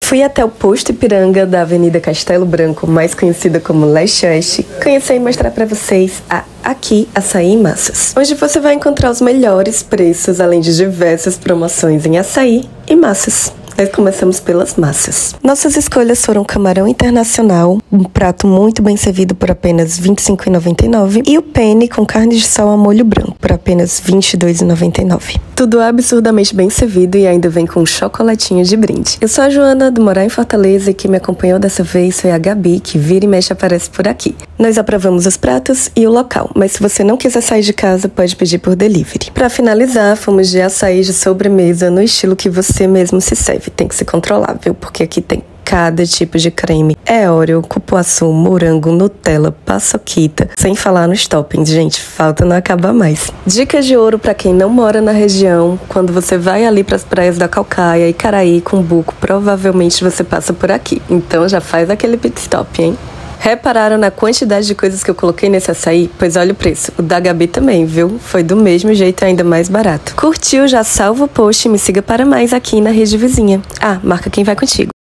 Fui até o posto Ipiranga da Avenida Castelo Branco, mais conhecida como Leste Oeste, conhecer e mostrar para vocês a Aqui Açaí em Massas, onde você vai encontrar os melhores preços, além de diversas promoções em açaí e massas. Nós começamos pelas massas. Nossas escolhas foram camarão internacional, um prato muito bem servido por apenas R$ 25,99 e o penne com carne de sol a molho branco por apenas R$ 22,99. Tudo absurdamente bem servido e ainda vem com um chocolatinho de brinde. Eu sou a Joana, do Morar em Fortaleza, e quem me acompanhou dessa vez foi a Gabi, que vira e mexe aparece por aqui. Nós aprovamos os pratos e o local, mas se você não quiser sair de casa, pode pedir por delivery. Para finalizar, fomos de açaí de sobremesa no estilo que você mesmo se serve. Tem que se controlar, viu? Porque aqui tem cada tipo de creme. É Oreo, cupuaçu, morango, Nutella, paçoquita. Sem falar nos toppings, gente. Falta não acabar mais. Dicas de ouro para quem não mora na região. Quando você vai ali para as praias da Caucaia, Icaraí, Cumbuco, provavelmente você passa por aqui. Então já faz aquele pit stop, hein? Repararam na quantidade de coisas que eu coloquei nesse açaí? Pois olha o preço. O da Gabi também, viu? Foi do mesmo jeito, ainda mais barato. Curtiu? Já salva o post e me siga para mais aqui na rede vizinha. Ah, marca quem vai contigo.